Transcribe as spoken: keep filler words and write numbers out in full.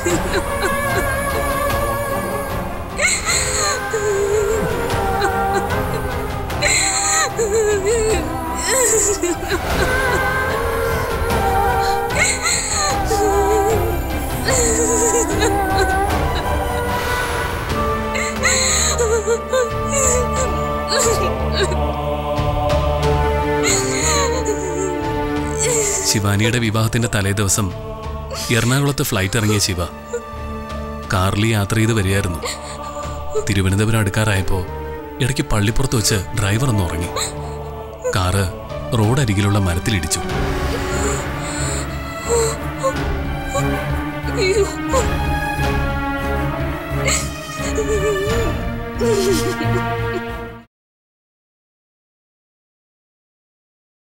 ശിവാനിയുടെ വിവാഹത്തിന്റെ തലേ ദിവസം എറണാകുളത്ത് ഫ്ലൈറ്റ് ഇറങ്ങിയ ശിവ കാറിൽ യാത്ര ചെയ്ത് വരികയായിരുന്നു. തിരുവനന്തപുരം അടുക്കാറായപ്പോൾ ഇടയ്ക്ക് പള്ളിപ്പുറത്ത് വെച്ച് ഡ്രൈവർ ഒന്ന് ഉറങ്ങി. കാറ് റോഡരികിലുള്ള മരത്തിലിടിച്ചു.